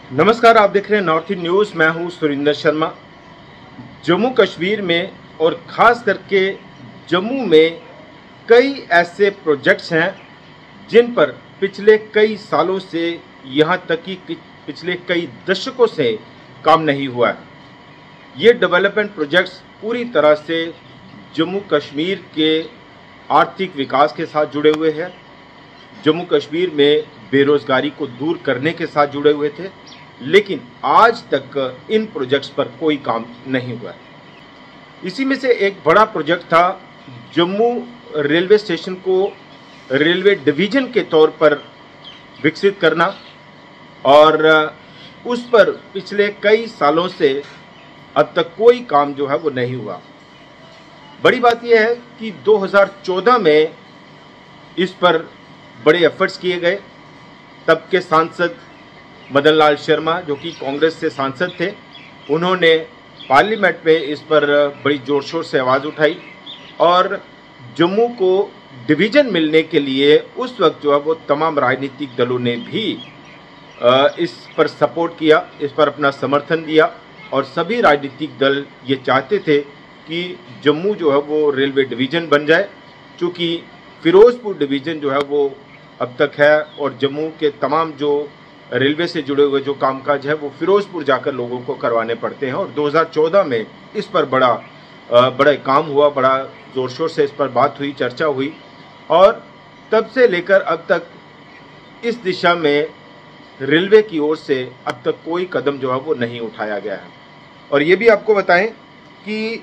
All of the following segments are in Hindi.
नमस्कार, आप देख रहे हैं नॉर्थ ईस्ट न्यूज़। मैं हूं सुरिंदर शर्मा। जम्मू कश्मीर में और ख़ास करके जम्मू में कई ऐसे प्रोजेक्ट्स हैं जिन पर पिछले कई सालों से, यहां तक कि पिछले कई दशकों से काम नहीं हुआ है। ये डेवलपमेंट प्रोजेक्ट्स पूरी तरह से जम्मू कश्मीर के आर्थिक विकास के साथ जुड़े हुए हैं। जम्मू कश्मीर में बेरोजगारी को दूर करने के साथ जुड़े हुए थे, लेकिन आज तक इन प्रोजेक्ट्स पर कोई काम नहीं हुआ है। इसी में से एक बड़ा प्रोजेक्ट था जम्मू रेलवे स्टेशन को रेलवे डिवीजन के तौर पर विकसित करना, और उस पर पिछले कई सालों से अब तक कोई काम जो है वो नहीं हुआ। बड़ी बात यह है कि 2014 में इस पर बड़े एफर्ट्स किए गए। तब के सांसद मदन लाल शर्मा, जो कि कांग्रेस से सांसद थे, उन्होंने पार्लियामेंट में इस पर बड़ी ज़ोर शोर से आवाज़ उठाई और जम्मू को डिवीज़न मिलने के लिए उस वक्त जो है वो तमाम राजनीतिक दलों ने भी इस पर सपोर्ट किया, इस पर अपना समर्थन दिया। और सभी राजनीतिक दल ये चाहते थे कि जम्मू जो है वो रेलवे डिवीज़न बन जाए, चूँकि फिरोजपुर डिवीज़न जो है वो अब तक है और जम्मू के तमाम जो रेलवे से जुड़े हुए जो कामकाज है वो फिरोजपुर जाकर लोगों को करवाने पड़ते हैं। और 2014 में इस पर बड़ा काम हुआ, बड़ा ज़ोर शोर से इस पर बात हुई, चर्चा हुई, और तब से लेकर अब तक इस दिशा में रेलवे की ओर से अब तक कोई कदम जो है वो नहीं उठाया गया है। और ये भी आपको बताएं कि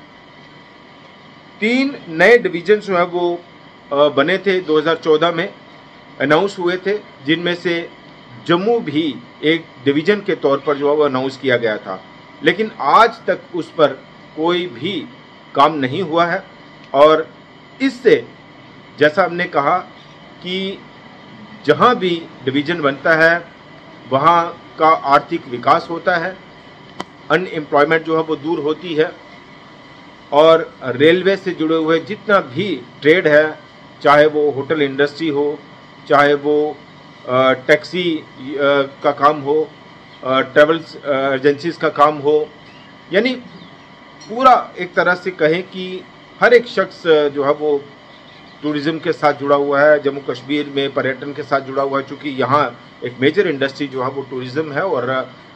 3 नए डिवीजन जो है वो बने थे, 2014 में अनाउंस हुए थे, जिनमें से जम्मू भी एक डिवीज़न के तौर पर जो है वो अनाउंस किया गया था। लेकिन आज तक उस पर कोई भी काम नहीं हुआ है। और इससे, जैसा हमने कहा कि जहां भी डिवीज़न बनता है वहां का आर्थिक विकास होता है, अनएम्प्लॉयमेंट जो है वो दूर होती है, और रेलवे से जुड़े हुए जितना भी ट्रेड है, चाहे वो होटल इंडस्ट्री हो, चाहे वो टैक्सी का काम हो, ट्रैवल्स एजेंसीज का काम हो, यानी पूरा एक तरह से कहें कि हर एक शख्स जो है वो टूरिज़्म के साथ जुड़ा हुआ है, जम्मू कश्मीर में पर्यटन के साथ जुड़ा हुआ है। चूँकि यहाँ एक मेजर इंडस्ट्री जो है वो टूरिज़्म है, और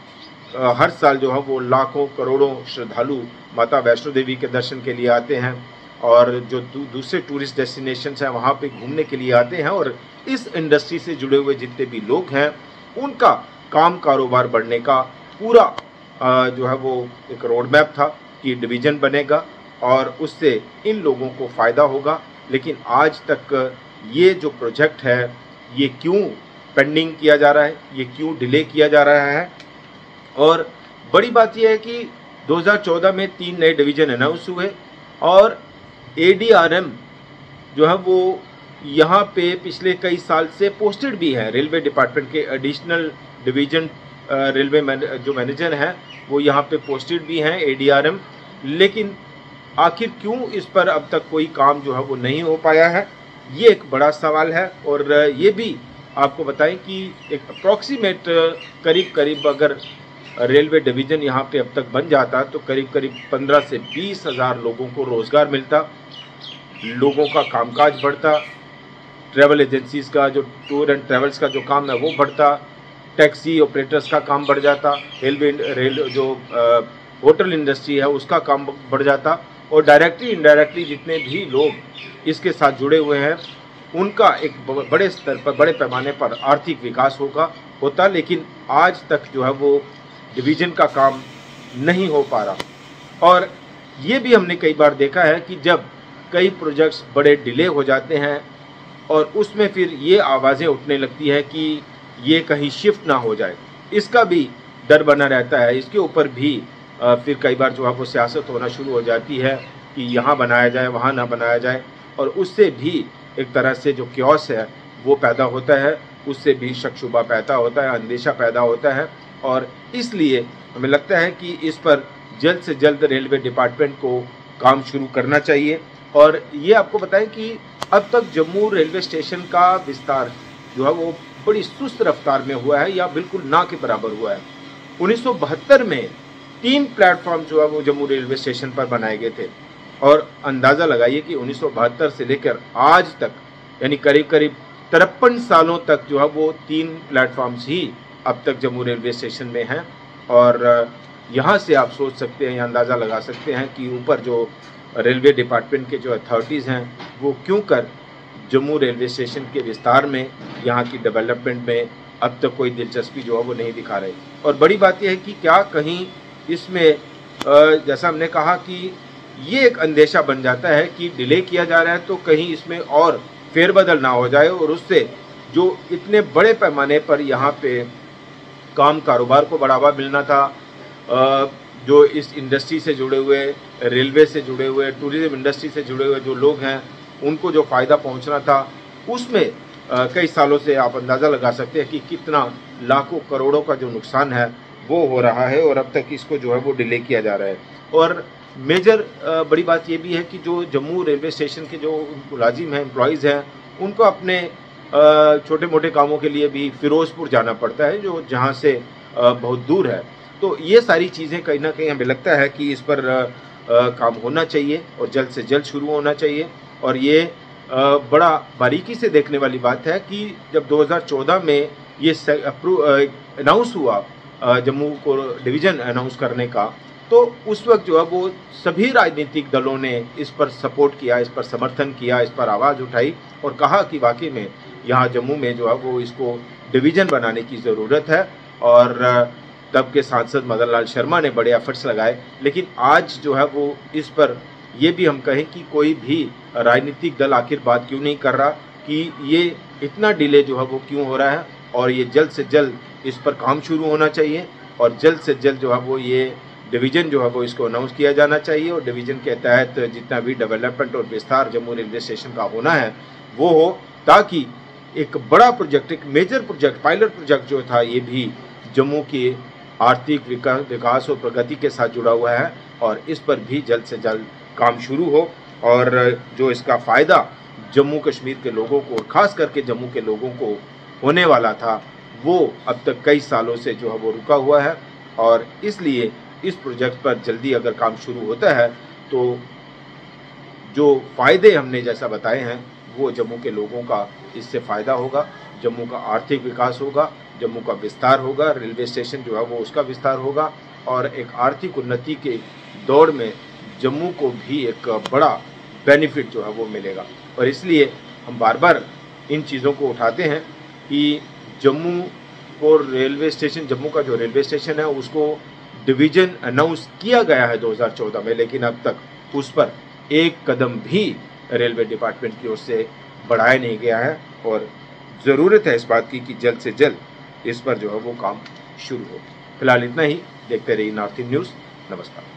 हर साल जो है वो लाखों करोड़ों श्रद्धालु माता वैष्णो देवी के दर्शन के लिए आते हैं, और जो दूसरे टूरिस्ट डेस्टिनेशंस हैं वहाँ पे घूमने के लिए आते हैं। और इस इंडस्ट्री से जुड़े हुए जितने भी लोग हैं उनका काम कारोबार बढ़ने का पूरा जो है वो एक रोड मैप था कि डिवीज़न बनेगा और उससे इन लोगों को फ़ायदा होगा। लेकिन आज तक ये जो प्रोजेक्ट है ये क्यों पेंडिंग किया जा रहा है, ये क्यों डिले किया जा रहा है। और बड़ी बात यह है कि 2014 में 3 नए डिवीज़न अनाउंस हुए, और ADRM जो है वो यहाँ पे पिछले कई साल से पोस्टेड भी है। रेलवे डिपार्टमेंट के एडिशनल डिवीज़न रेलवे जो मैनेजर हैं वो यहाँ पे पोस्टेड भी हैं, ADRM। लेकिन आखिर क्यों इस पर अब तक कोई काम जो है वो नहीं हो पाया है, ये एक बड़ा सवाल है। और ये भी आपको बताएं कि एक अप्रॉक्सीमेट करीब अगर रेलवे डिवीज़न यहाँ पे अब तक बन जाता तो करीब 15 से 20 हज़ार लोगों को रोज़गार मिलता, लोगों का कामकाज बढ़ता, ट्रैवल एजेंसीज़ का जो टूर एंड ट्रैवल्स का जो काम है वो बढ़ता, टैक्सी ऑपरेटर्स का काम बढ़ जाता, जो होटल इंडस्ट्री है उसका काम बढ़ जाता, और डायरेक्टली इनडायरेक्टली जितने भी लोग इसके साथ जुड़े हुए हैं उनका एक बड़े स्तर पर, बड़े पैमाने पर आर्थिक विकास होता। लेकिन आज तक जो है वो डिवीज़न का काम नहीं हो पा रहा। और ये भी हमने कई बार देखा है कि जब कई प्रोजेक्ट्स बड़े डिले हो जाते हैं और उसमें फिर ये आवाज़ें उठने लगती है कि ये कहीं शिफ्ट ना हो जाए, इसका भी डर बना रहता है। इसके ऊपर भी फिर कई बार जो है वो सियासत होना शुरू हो जाती है कि यहाँ बनाया जाए, वहाँ ना बनाया जाए, और उससे भी एक तरह से जो क्योस है वो पैदा होता है, उससे भी शक शुबा पैदा होता है, अंदेशा पैदा होता है। और इसलिए हमें लगता है कि इस पर जल्द से जल्द रेलवे डिपार्टमेंट को काम शुरू करना चाहिए। और ये आपको बताएं कि अब तक जम्मू रेलवे स्टेशन का विस्तार जो है वो बड़ी सुस्त रफ्तार में हुआ है या बिल्कुल ना के बराबर हुआ है। 1972 में 3 प्लेटफॉर्म जो है वो जम्मू रेलवे स्टेशन पर बनाए गए थे और अंदाज़ा लगाइए कि 1972 से लेकर आज तक यानी करीब करीब 53 सालों तक जो है वो 3 प्लेटफॉर्म्स ही अब तक जम्मू रेलवे स्टेशन में हैं। और यहाँ से आप सोच सकते हैं या अंदाज़ा लगा सकते हैं कि ऊपर जो रेलवे डिपार्टमेंट के जो अथॉरिटीज़ हैं वो क्यों कर जम्मू रेलवे स्टेशन के विस्तार में, यहाँ की डेवलपमेंट में अब तक कोई दिलचस्पी जो है वो नहीं दिखा रहे। और बड़ी बात यह है कि क्या कहीं इसमें जैसा हमने कहा कि ये एक अंदेशा बन जाता है कि डिले किया जा रहा है तो कहीं इसमें और फेरबदल ना हो जाए और उससे जो इतने बड़े पैमाने पर यहाँ पे काम कारोबार को बढ़ावा मिलना था, जो इस इंडस्ट्री से जुड़े हुए, रेलवे से जुड़े हुए, टूरिज्म इंडस्ट्री से जुड़े हुए जो लोग हैं उनको जो फ़ायदा पहुंचना था, उसमें कई सालों से आप अंदाज़ा लगा सकते हैं कि कितना लाखों करोड़ों का जो नुकसान है वो हो रहा है और अब तक इसको जो है वो डिले किया जा रहा है। और मेजर बड़ी बात ये भी है कि जो जम्मू रेलवे स्टेशन के जो मुलाजिम हैं, एम्प्लॉयज़ हैं, उनको अपने छोटे मोटे कामों के लिए भी फिरोज़पुर जाना पड़ता है जो जहाँ से बहुत दूर है। तो ये सारी चीज़ें कहीं ना कहीं हमें लगता है कि इस पर काम होना चाहिए और जल्द से जल्द शुरू होना चाहिए। और ये बड़ा बारीकी से देखने वाली बात है कि जब 2014 में ये अनाउंस हुआ जम्मू को डिवीज़न अनाउंस करने का, तो उस वक्त जो है वो सभी राजनीतिक दलों ने इस पर सपोर्ट किया, इस पर समर्थन किया, इस पर आवाज़ उठाई और कहा कि वाकई में यहाँ जम्मू में जो है वो इसको डिवीज़न बनाने की ज़रूरत है। और तब के सांसद मदन लाल शर्मा ने बड़े एफर्ट्स लगाए, लेकिन आज जो है वो इस पर ये भी हम कहें कि कोई भी राजनीतिक दल आखिर बात क्यों नहीं कर रहा कि ये इतना डिले जो है वो क्यों हो रहा है। और ये जल्द से जल्द इस पर काम शुरू होना चाहिए और जल्द से जल्द जो है वो ये डिवीज़न जो है वो इसको अनाउंस किया जाना चाहिए और डिवीज़न के तहत जितना भी डेवलपमेंट और विस्तार जम्मू रेलवे स्टेशन का होना है वो हो, ताकि एक बड़ा प्रोजेक्ट, एक मेजर प्रोजेक्ट, पायलट प्रोजेक्ट जो था ये भी जम्मू के आर्थिक विकास और प्रगति के साथ जुड़ा हुआ है और इस पर भी जल्द से जल्द काम शुरू हो और जो इसका फ़ायदा जम्मू कश्मीर के लोगों को, खास करके जम्मू के लोगों को होने वाला था, वो अब तक कई सालों से जो है वो रुका हुआ है। और इसलिए इस प्रोजेक्ट पर जल्दी अगर काम शुरू होता है तो जो फ़ायदे हमने जैसा बताए हैं वो जम्मू के लोगों का इससे फ़ायदा होगा, जम्मू का आर्थिक विकास होगा, जम्मू का विस्तार होगा, रेलवे स्टेशन जो है वो उसका विस्तार होगा और एक आर्थिक उन्नति के दौड़ में जम्मू को भी एक बड़ा बेनिफिट जो है वो मिलेगा। और इसलिए हम बार बार इन चीज़ों को उठाते हैं कि जम्मू को रेलवे स्टेशन, जम्मू का जो रेलवे स्टेशन है उसको डिवीज़न अनाउंस किया गया है 2014 में, लेकिन अब तक उस पर एक कदम भी रेलवे डिपार्टमेंट की ओर से बढ़ाया नहीं गया है और ज़रूरत है इस बात की कि जल्द से जल्द इस पर जो है वो काम शुरू हो। फिलहाल इतना ही। देखते रहिए नॉर्थ ईस्ट न्यूज़। नमस्कार।